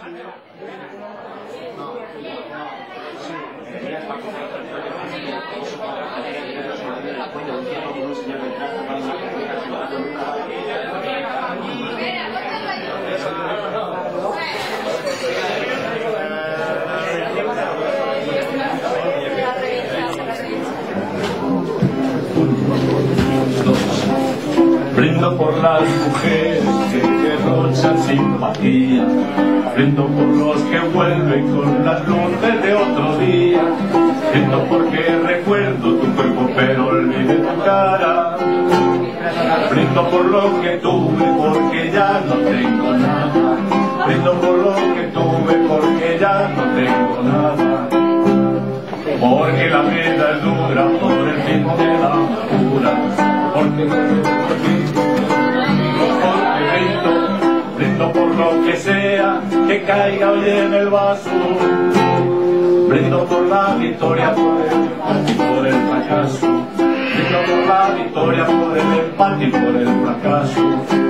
Brindo por las mujeres que derrochan simpatía, brindo por los que vuelven con las luces de otro día, brindo porque recuerdo tu cuerpo pero olvidé tu cara, brindo por lo que tuve porque ya no tengo nada, brindo por lo que tuve porque ya no tengo nada, porque la vida es dura, por el fin de la amargura, porque brindo por lo que sea que caiga hoy en el vaso, brindo por la victoria, por el empate y por el fracaso, brindo por la victoria, por el empate y por el fracaso,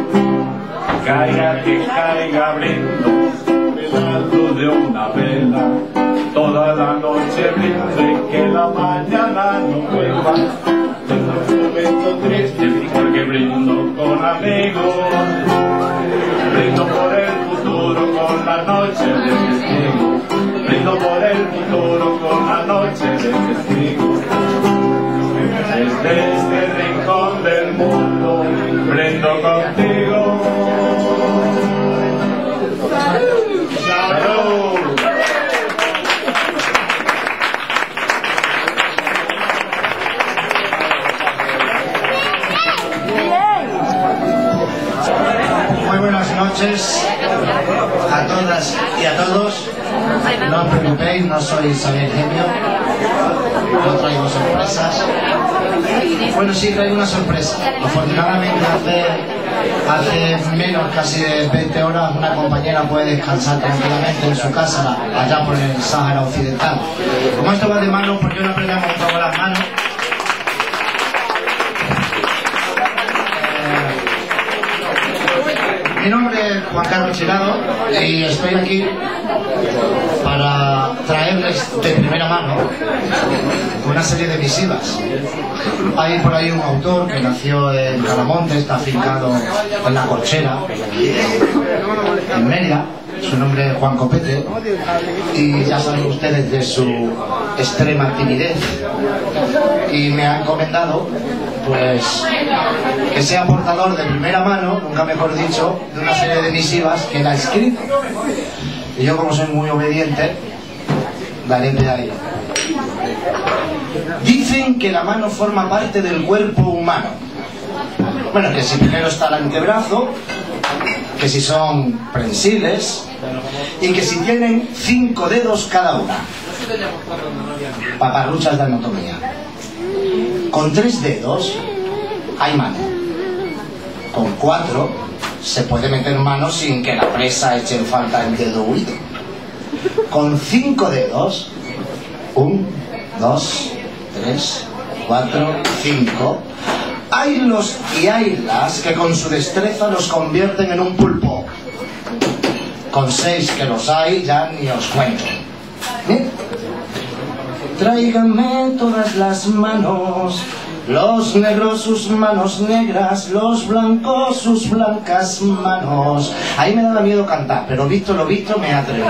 caiga que caiga, brindo de la luz de una vela, toda la noche brindo que la mañana no vuelva, en un momento triste porque brindo con amigos, brindo por el futuro con la noche de testigo, brindo por el futuro con la noche de testigo, desde este rincón del mundo brindo contigo. ¡Salud! Buenas noches a todas y a todos. No os preocupéis, no soy Isabel Gemio, no traigo sorpresas. Bueno, sí, traigo una sorpresa. Afortunadamente hace menos, casi de 20 horas, una compañera puede descansar tranquilamente en su casa, allá por el Sáhara Occidental. Como esto va de mano, ¿por qué no apretamos un poco las manos? Mi nombre es Juan Carlos Chirado y estoy aquí para traerles de primera mano una serie de misivas. Hay por ahí un autor que nació en Calamonte, está afincado en La Corchera, en Mérida. Su nombre es Juan Copete y ya saben ustedes de su extrema timidez, y me ha encomendado pues que sea portador de primera mano, nunca mejor dicho, de una serie de misivas que él ha escrito, y yo, como soy muy obediente, daré de ahí. Dicen que la mano forma parte del cuerpo humano. Bueno, que si primero está el antebrazo, que si son prensiles, y que si tienen 5 dedos cada una. Paparruchas de anatomía. Con 3 dedos hay mano. Con 4 se puede meter mano sin que la presa eche en falta el dedo huido. Con 5 dedos, 1, 2, 3, 4, 5, hay los y hay las que con su destreza los convierten en un pulpo. Con 6 que los hay, ya ni os cuento. Tráiganme todas las manos, los negros sus manos negras, los blancos sus blancas manos. Ahí me daba miedo cantar, pero visto lo visto me he atrevido.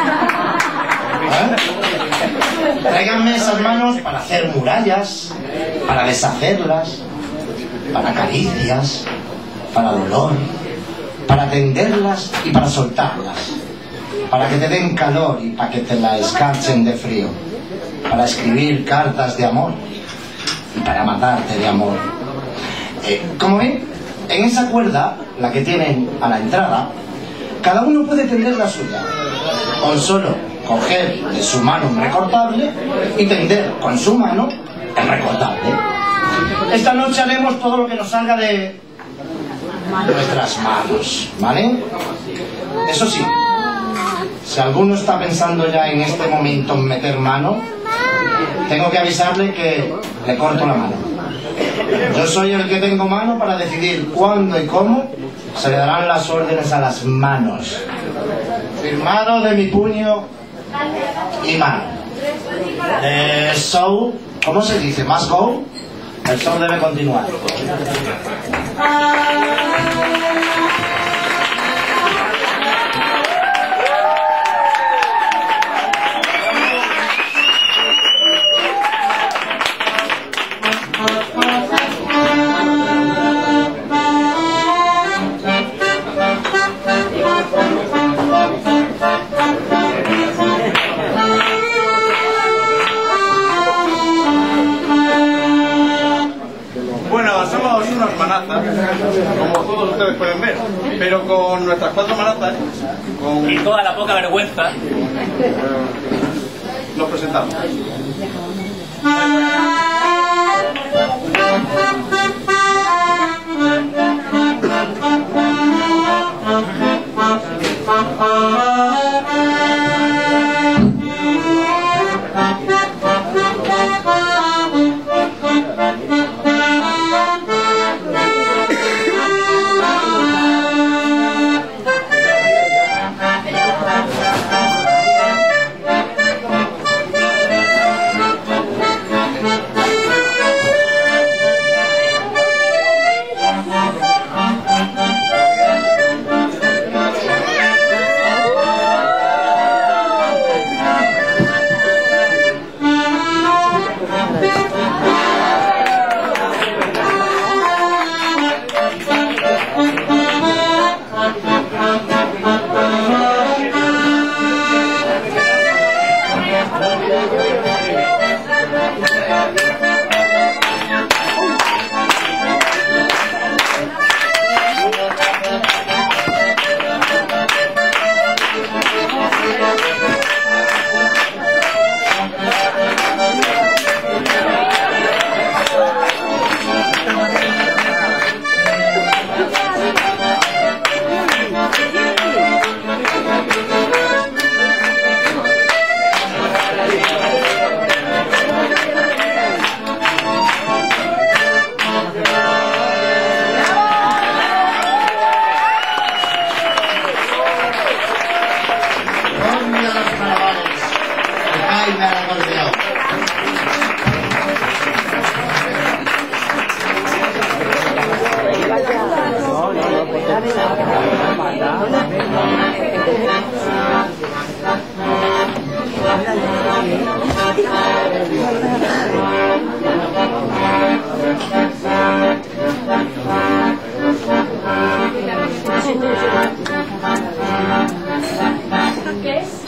Tráiganme esas manos para hacer murallas, para deshacerlas, para caricias, para dolor, para tenderlas y para soltarlas, para que te den calor y para que te la escarchen de frío, para escribir cartas de amor y para matarte de amor. Como ven, en esa cuerda, la que tienen a la entrada, cada uno puede tender la suya, con solo coger de su mano un recortable y tender con su mano el recortable. Esta noche haremos todo lo que nos salga de nuestras manos, ¿vale? Eso sí, si alguno está pensando ya en este momento en meter mano, tengo que avisarle que le corto la mano. Yo soy el que tengo mano para decidir cuándo y cómo se le darán las órdenes a las manos. Firmado de mi puño y mano. Show, ¿cómo se dice? ¿Must go? El show debe continuar. Somos unos manazas, como todos ustedes pueden ver, pero con nuestras 4 manazas y toda la poca vergüenza nos presentamos. ¿Qué es?